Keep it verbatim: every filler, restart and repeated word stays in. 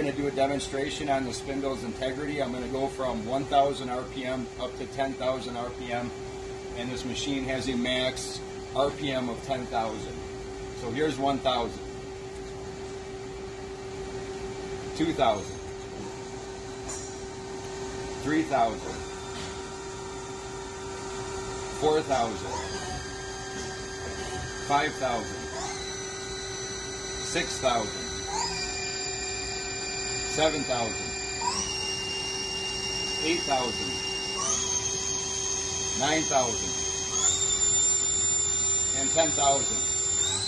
going to do a demonstration on the spindle's integrity. I'm going to go from one thousand R P M up to ten thousand R P M, and this machine has a max R P M of ten thousand. So here's one thousand, two thousand, three thousand, four thousand, five thousand, six thousand, seven thousand, eight thousand, nine thousand, and ten thousand.